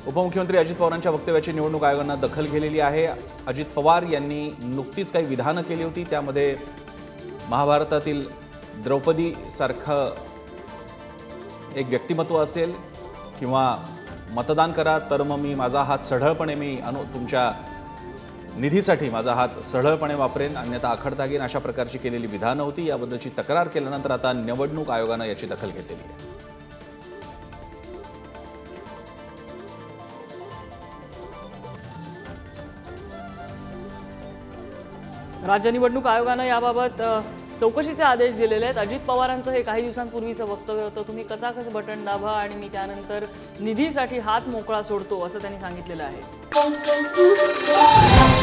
उपमुख्यमंत्री अजित पवारांच्या वक्तव्याची निवडणूक आयोगानं दखल घेतलेली आहे। अजित पवार यांनी नुकतीच काही विधानं केली होती, त्यामध्ये महाभारतातील द्रौपदी सारखं एक व्यक्तिमत्व असेल किंवा मतदान करा तर मग मी माझा हात सढळपणे तुमच्या निधीसाठी माझा हात सढळपणे वापरेन, अन्यथा आखडता घेईन, अशा प्रकारची केलेली विधानं होती। याबद्दलची तक्रार केल्यानंतर आता निवडणूक आयोगानं याची दखल घेतलेली आहे। राज्य निवडणूक आयोगानं याबाबत चौकशीचे आदेश दिलेले आहेत। अजित पवारांचं हे काही दिवसांपूर्वीचं वक्तव्य होतं, तुम्ही कचाकच बटन दाबा आणि मी त्यानंतर निधीसाठी हात मोकळा सोडतो असं त्यांनी सांगितलेलं आहे।